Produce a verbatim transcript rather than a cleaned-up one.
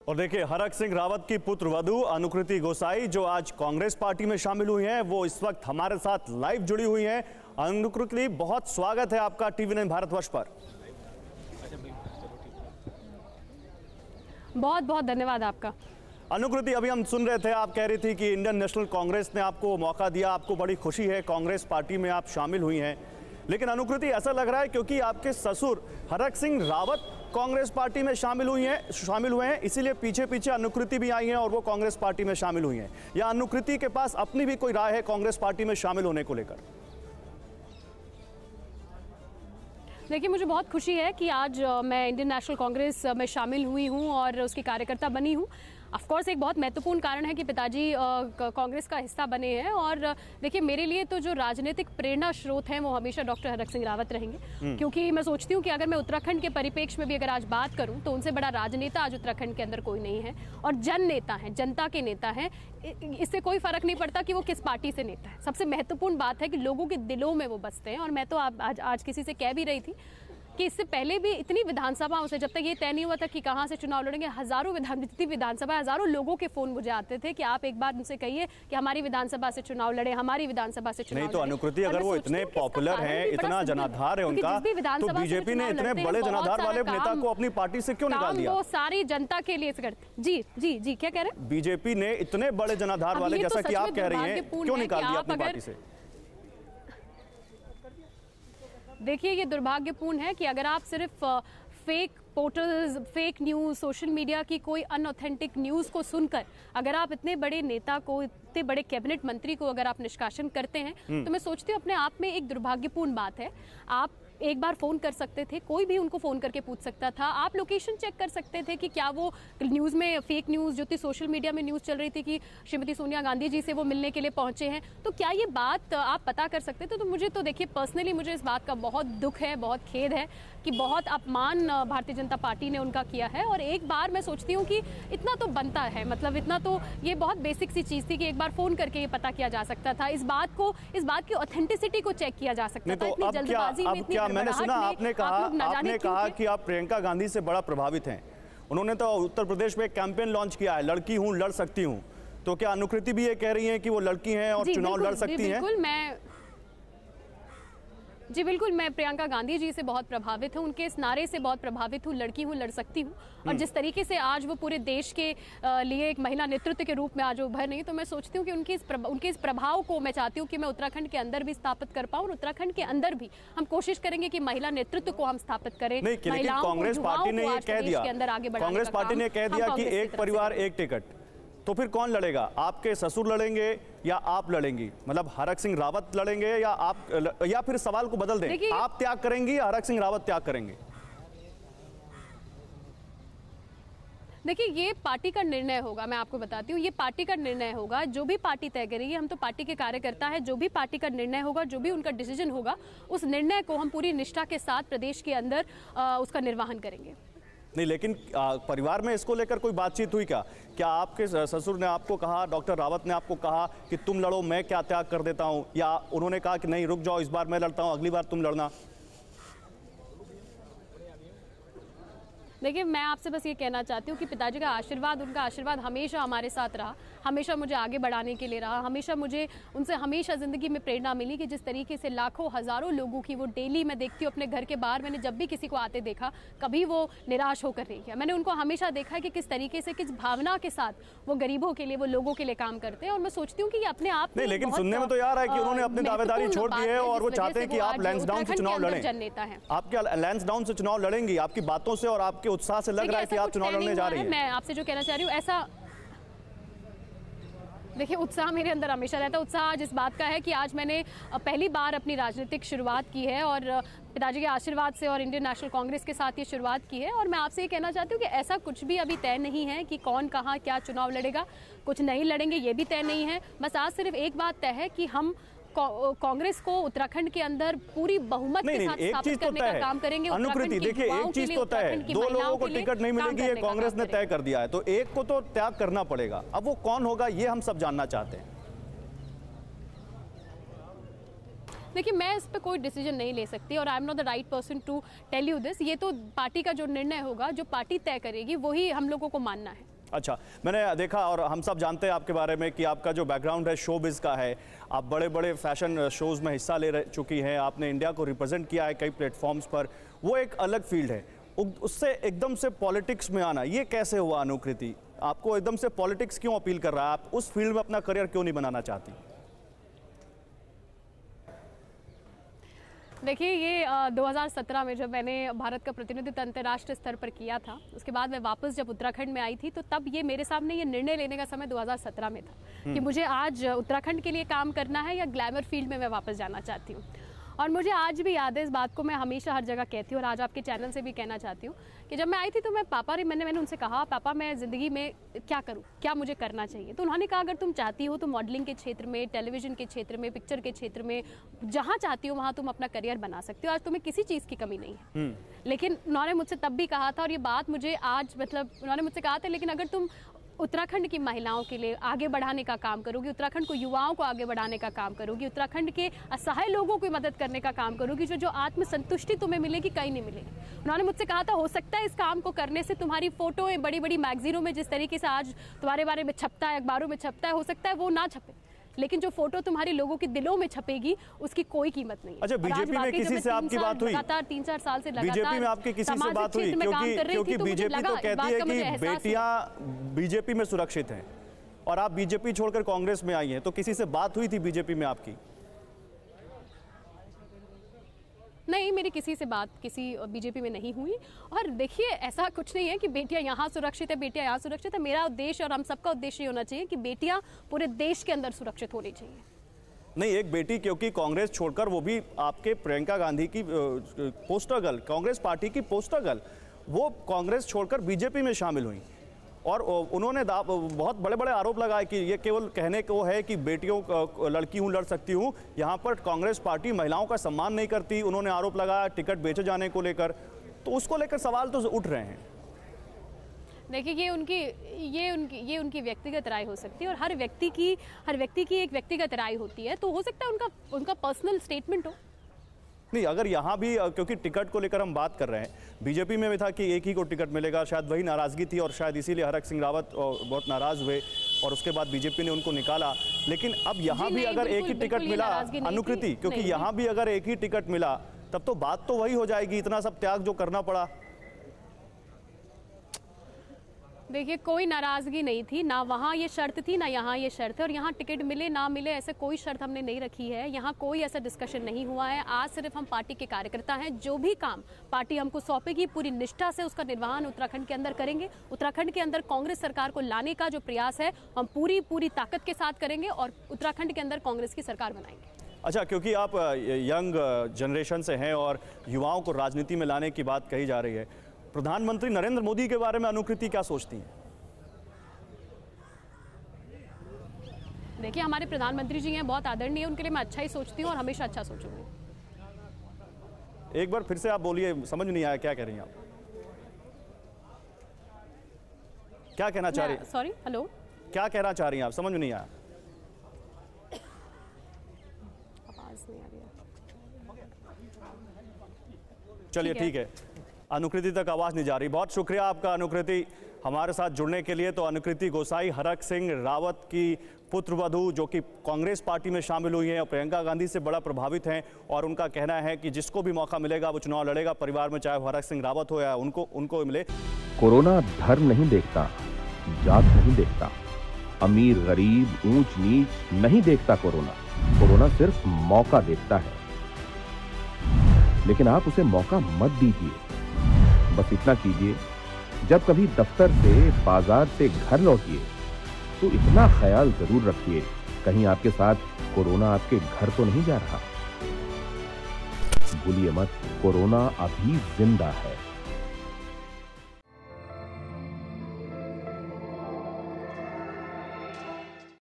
और देखिए, हरक सिंह रावत की पुत्र वधू अनुकृति गोसाई जो आज कांग्रेस पार्टी में शामिल हुई हैं, वो इस वक्त हमारे साथ लाइव जुड़ी हुई हैं। अनुकृति, बहुत स्वागत है आपका टीवी नाइन भारतवर्ष पर। बहुत बहुत धन्यवाद आपका। अनुकृति, अभी हम सुन रहे थे, आप कह रही थी कि इंडियन नेशनल कांग्रेस ने आपको मौका दिया, आपको बड़ी खुशी है, कांग्रेस पार्टी में आप शामिल हुई हैं। लेकिन अनुकृति, ऐसा लग रहा है क्योंकि आपके ससुर हरक सिंह रावत कांग्रेस पार्टी में शामिल हुई हैं शामिल हुए हैं इसीलिए पीछे पीछे अनुकृति भी आई हैं और वो कांग्रेस पार्टी में शामिल हुई हैं, या अनुकृति के पास अपनी भी कोई राय है कांग्रेस पार्टी में शामिल होने को लेकर? देखिए, मुझे बहुत खुशी है कि आज मैं इंडियन नेशनल कांग्रेस में शामिल हुई हूं और उसकी कार्यकर्ता बनी हूं। ऑफ कोर्स एक बहुत महत्वपूर्ण कारण है कि पिताजी कांग्रेस का हिस्सा बने हैं। और देखिए, मेरे लिए तो जो राजनीतिक प्रेरणा स्रोत हैं वो हमेशा डॉक्टर हरक सिंह रावत रहेंगे, क्योंकि मैं सोचती हूँ कि अगर मैं उत्तराखंड के परिप्रेक्ष्य में भी अगर आज बात करूँ तो उनसे बड़ा राजनेता आज उत्तराखंड के अंदर कोई नहीं है। और जन नेता हैं, जनता के नेता हैं। इससे कोई फर्क नहीं पड़ता कि वो किस पार्टी से नेता है। सबसे महत्वपूर्ण बात है कि लोगों के दिलों में वो बसते हैं। और मैं तो आज आज किसी से कह भी रही थी कि इससे पहले भी इतनी विधानसभाओं से, जब तक ये तय नहीं हुआ था कि कहाँ से चुनाव लड़ेंगे, हजारों विधान जितनी विधानसभा हजारों लोगों के फोन मुझे आते थे कि आप एक बार उनसे कहिए कि हमारी विधानसभा से चुनाव लड़े, हमारी विधानसभा से चुनाव नहीं। तो अनुकृति, अगर वो इतने पॉपुलर हैं, इतना जनाधार है उनका, तो बीजेपी ने इतने बड़े जनाधार वाले नेता को अपनी पार्टी से क्यों निकाल दिया? वो सारी जनता के लिए करते। जी जी जी क्या कह रहे हैं? बीजेपी ने इतने बड़े जनाधार वाले, जैसा कि आप कह रही हैं, क्यों निकाल दिया अपनी पार्टी से? देखिए, ये दुर्भाग्यपूर्ण है कि अगर आप सिर्फ fake portals, fake news, social media की कोई अनऑथेंटिक न्यूज़ को सुनकर अगर आप इतने बड़े नेता को, इतने बड़े कैबिनेट मंत्री को अगर आप निष्कासन करते हैं, तो मैं सोचती हूँ अपने आप में एक दुर्भाग्यपूर्ण बात है। आप एक बार फ़ोन कर सकते थे, कोई भी उनको फ़ोन करके पूछ सकता था। आप लोकेशन चेक कर सकते थे कि क्या वो न्यूज़ में, फेक न्यूज़ जो थी, सोशल मीडिया में न्यूज़ चल रही थी कि श्रीमती सोनिया गांधी जी से वो मिलने के लिए पहुंचे हैं, तो क्या ये बात आप पता कर सकते थे? तो मुझे तो देखिए, पर्सनली मुझे इस बात का बहुत दुख है, बहुत खेद है कि बहुत अपमान भारतीय जनता पार्टी ने उनका किया है। और एक बार मैं सोचती हूँ कि इतना तो बनता है, मतलब इतना तो ये बहुत बेसिक सी चीज़ थी कि एक बार फ़ोन करके ये पता किया जा सकता था, इस बात को, इस बात की ऑथेंटिसिटी को चेक किया जा सकता था। इतनी जल्दबाजी में, इतनी मैंने सुना आपने कहा आपने कहा कि आप प्रियंका गांधी से बड़ा प्रभावित हैं। उन्होंने तो उत्तर प्रदेश में एक कैंपेन लॉन्च किया है, लड़की हूं लड़ सकती हूं। तो क्या अनुकृति भी ये कह रही हैं कि वो लड़की हैं और चुनाव लड़ सकती हैं? बिल्कुल, मैं जी बिल्कुल मैं प्रियंका गांधी जी से बहुत प्रभावित हूँ, उनके इस नारे से बहुत प्रभावित हूँ, लड़की हूँ लड़ सकती हूँ। और जिस तरीके से आज वो पूरे देश के लिए एक महिला नेतृत्व के रूप में आज उभर रही, तो मैं सोचती हूँ कि उनके इस उनके इस प्रभाव को मैं चाहती हूँ कि मैं उत्तराखंड के अंदर भी स्थापित कर पाऊँ। और उत्तराखंड के अंदर भी हम कोशिश करेंगे कि महिला नेतृत्व को हम स्थापित करें। कांग्रेस पार्टी ने ये कह दिया कांग्रेस पार्टी ने कह दिया कि एक परिवार एक टिकट, तो फिर कौन लड़ेगा? आपके ससुर लड़ेंगे या आप लड़ेंगी? मतलब हरक सिंह रावत लड़ेंगे या आप, या फिर सवाल को बदल दें, आप त्याग करेंगी या हरक सिंह रावत त्याग करेंगे? देखिए, ये पार्टी का निर्णय होगा। मैं आपको बताती हूँ, ये पार्टी का निर्णय होगा। जो भी पार्टी तय करेगी, हम तो पार्टी के कार्यकर्ता है, जो भी पार्टी का निर्णय होगा, जो भी उनका डिसीजन होगा, उस निर्णय को हम पूरी निष्ठा के साथ प्रदेश के अंदर आ, उसका निर्वहन करेंगे। नहीं, लेकिन आ, परिवार में इसको लेकर कोई बातचीत हुई क्या? क्या आपके ससुर ने आपको कहा, डॉक्टर रावत ने आपको कहा कि तुम लड़ो, मैं क्या त्याग कर देता हूं, या उन्होंने कहा कि नहीं रुक जाओ, इस बार मैं लड़ता हूं, अगली बार तुम लड़ना? देखिए, मैं आपसे बस ये कहना चाहती हूँ कि पिताजी का आशीर्वाद, उनका आशीर्वाद हमेशा हमारे साथ रहा, हमेशा मुझे आगे बढ़ाने के लिए रहा। हमेशा मुझे उनसे हमेशा ज़िंदगी में प्रेरणा मिली कि जिस तरीके से लाखों हज़ारों लोगों की वो डेली मैं देखती हूँ अपने घर के बाहर, मैंने जब भी किसी को आते देखा, कभी वो निराश होकर नहीं किया। मैंने उनको हमेशा देखा कि किस तरीके से, किस भावना के साथ वो गरीबों के लिए, वो लोगों के लिए काम करते हैं। और मैं सोचती हूँ कि ये अपने आप नहीं, लेकिन सुनने में तो यार है कि उन्होंने अपनी दावेदारी छोड़ दी है और वो चाहते हैं कि आप लैंसडाउन से चुनाव लड़ें। नेता है, आप क्या लैंसडाउन से चुनाव लड़ेंगी? आपकी बातों से और आपके उत्साह से लग रहा है कि आप चुनाव लड़ने जा रही हैं। मैं आपसे जो कहना चाह रही हूँ, ऐसा देखिए, उत्साह मेरे अंदर हमेशा रहता है। उत्साह आज इस बात का है कि आज मैंने पहली बार अपनी राजनीतिक शुरुआत की है और पिताजी के आशीर्वाद से और इंडियन नेशनल कांग्रेस के साथ ये शुरुआत की है। और मैं आपसे ये कहना चाहती हूँ कि ऐसा कुछ भी अभी तय नहीं है कि कौन कहाँ क्या चुनाव लड़ेगा, कुछ नहीं लड़ेंगे, ये भी तय नहीं है। बस आज सिर्फ एक बात तय है कि हम कांग्रेस को उत्तराखंड के अंदर पूरी बहुमत के साथ स्थापित करने का काम करेंगे। अनुकृति, देखिए, एक चीज तो तय है, दो लोगों को टिकट नहीं मिलेगी, ये कांग्रेस ने तय कर दिया है, तो एक को तो त्याग करना पड़ेगा। अब वो कौन होगा, ये हम सब जानना चाहते हैं। देखिए, मैं इस पे कोई डिसीजन नहीं ले सकती और I am not the right person to tell you this. ये तो पार्टी का जो निर्णय होगा, जो पार्टी तय करेगी, वही हम लोगों को मानना है। अच्छा, मैंने देखा और हम सब जानते हैं आपके बारे में कि आपका जो बैकग्राउंड है शोबिज़ का है। आप बड़े बड़े फैशन शोज़ में हिस्सा ले चुकी हैं, आपने इंडिया को रिप्रेजेंट किया है कई प्लेटफॉर्म्स पर, वो एक अलग फील्ड है। उससे एकदम से पॉलिटिक्स में आना, ये कैसे हुआ अनुकृति? आपको एकदम से पॉलिटिक्स क्यों अपील कर रहा है? आप उस फील्ड में अपना करियर क्यों नहीं बनाना चाहती? देखिए, ये दो हज़ार सत्रह में जब मैंने भारत का प्रतिनिधित्व अंतर्राष्ट्रीय स्तर पर किया था, उसके बाद मैं वापस जब उत्तराखंड में आई थी, तो तब ये मेरे सामने ये निर्णय लेने का समय दो हज़ार सत्रह में था कि मुझे आज उत्तराखंड के लिए काम करना है या ग्लैमर फील्ड में मैं वापस जाना चाहती हूँ। और मुझे आज भी याद है, इस बात को मैं हमेशा हर जगह कहती हूँ और आज आपके चैनल से भी कहना चाहती हूँ कि जब मैं आई थी तो मैं पापा मैंने मैंने उनसे कहा, पापा मैं ज़िंदगी में क्या करूँ, क्या मुझे करना चाहिए? तो उन्होंने कहा, अगर तुम चाहती हो तो मॉडलिंग के क्षेत्र में, टेलीविज़न के क्षेत्र में, पिक्चर के क्षेत्र में, जहाँ चाहती हो वहाँ तुम अपना करियर बना सकते हो। आज तुम्हें किसी चीज़ की कमी नहीं है। लेकिन उन्होंने मुझसे तब भी कहा था, और ये बात मुझे आज, मतलब उन्होंने मुझसे कहा था, लेकिन अगर तुम उत्तराखंड की महिलाओं के लिए आगे बढ़ाने का काम करोगी, उत्तराखंड को युवाओं को आगे बढ़ाने का काम करोगी, उत्तराखंड के असहाय लोगों की मदद करने का काम करोगी, जो जो आत्मसंतुष्टि तुम्हें मिलेगी कहीं नहीं मिलेगी। उन्होंने मुझसे कहा था, हो सकता है इस काम को करने से तुम्हारी फोटो बड़ी बड़ी मैगजीनों में जिस तरीके से आज तुम्हारे बारे में छपता है, अखबारों में छपता है, हो सकता है वो ना छपे, लेकिन जो फोटो तुम्हारे लोगों के दिलों में छपेगी उसकी कोई कीमत नहीं है। अच्छा, बीजेपी में किसी से आपकी बात हुई? लगातार तीन चार साल से लगातार बीजेपी में आपकी किसी से बात हुई? क्योंकि क्योंकि बीजेपी तो कहती है कि बेटियां बीजेपी में सुरक्षित हैं और आप बीजेपी छोड़कर कांग्रेस में आई हैं, तो किसी से बात हुई थी बीजेपी में आपकी? नहीं, मेरी किसी से बात किसी बीजेपी में नहीं हुई। और देखिए, ऐसा कुछ नहीं है कि बेटियां यहाँ सुरक्षित है, बेटियां यहाँ सुरक्षित है। मेरा उद्देश्य और हम सबका उद्देश्य ये होना चाहिए कि बेटियां पूरे देश के अंदर सुरक्षित होनी चाहिए। नहीं, एक बेटी, क्योंकि कांग्रेस छोड़कर वो भी आपके प्रियंका गांधी की पोस्टर गर्ल, कांग्रेस पार्टी की पोस्टर गर्ल, वो कांग्रेस छोड़कर बीजेपी में शामिल हुई और उन्होंने बहुत बड़े बड़े आरोप लगाए कि ये केवल कहने को है कि बेटियों लड़की हूँ, लड़ सकती हूँ, यहाँ पर कांग्रेस पार्टी महिलाओं का सम्मान नहीं करती। उन्होंने आरोप लगाया टिकट बेचे जाने को लेकर, तो उसको लेकर सवाल तो उठ रहे हैं। देखिए, ये उनकी ये उनकी ये उनकी व्यक्तिगत राय हो सकती है और हर व्यक्ति की हर व्यक्ति की एक व्यक्तिगत राय होती है, तो हो सकता है उनका उनका पर्सनल स्टेटमेंट हो। नहीं, अगर यहाँ भी, क्योंकि टिकट को लेकर हम बात कर रहे हैं, बीजेपी में भी था कि एक ही को टिकट मिलेगा, शायद वही नाराजगी थी और शायद इसीलिए हरक सिंह रावत बहुत नाराज हुए और उसके बाद बीजेपी ने उनको निकाला। लेकिन अब यहाँ भी अगर एक ही टिकट मिला, अनुकृति, क्योंकि यहाँ भी अगर एक ही टिकट मिला तब तो बात तो वही हो जाएगी, इतना सब त्याग जो करना पड़ा। देखिए, कोई नाराजगी नहीं थी, ना वहाँ ये शर्त थी ना यहाँ ये शर्त है, और यहाँ टिकट मिले ना मिले ऐसे कोई शर्त हमने नहीं रखी है। यहाँ कोई ऐसा डिस्कशन नहीं हुआ है। आज सिर्फ हम पार्टी के कार्यकर्ता हैं, जो भी काम पार्टी हमको सौंपेगी पूरी निष्ठा से उसका निर्वहन उत्तराखंड के अंदर करेंगे। उत्तराखंड के अंदर कांग्रेस सरकार को लाने का जो प्रयास है हम पूरी पूरी ताकत के साथ करेंगे और उत्तराखंड के अंदर कांग्रेस की सरकार बनाएंगे। अच्छा, क्योंकि आप यंग जनरेशन से हैं और युवाओं को राजनीति में लाने की बात कही जा रही है, प्रधानमंत्री नरेंद्र मोदी के बारे में अनुकृति क्या सोचती हैं? देखिए, हमारे प्रधानमंत्री जी हैं, बहुत आदरणीय, उनके लिए मैं अच्छा ही सोचती हूँ और हमेशा अच्छा सोचूंगी। एक बार फिर से आप बोलिए, समझ नहीं आया क्या कह रही हैं आप? क्या कहना चाह रही हैं? सॉरी, हेलो, क्या कहना चाह रही हैं आप? समझ में नहीं आया। आवाज नहीं आ रही है। चलिए, ठीक है, अनुकृति तक आवाज नहीं जा रही। बहुत शुक्रिया आपका अनुकृति, हमारे साथ जुड़ने के लिए। तो अनुकृति गोसाई हरक सिंह रावत की पुत्रवधू, जो कि कांग्रेस पार्टी में शामिल हुई हैं और प्रियंका गांधी से बड़ा प्रभावित हैं, और उनका कहना है कि जिसको भी मौका मिलेगा वो चुनाव लड़ेगा परिवार में, चाहे वो हरक सिंह रावत हो या उनको उनको मिले। कोरोना धर्म नहीं देखता, जात नहीं देखता, अमीर गरीब ऊंच नीच नहीं देखता। कोरोना कोरोना सिर्फ मौका देखता है, लेकिन आप उसे मौका मत दीजिए। बस इतना कीजिए, जब कभी दफ्तर से, बाजार से घर लौटिए तो इतना ख्याल जरूर रखिए, कहीं आपके साथ कोरोना आपके घर तो नहीं जा रहा। भूलिए मत, कोरोना अभी जिंदा है।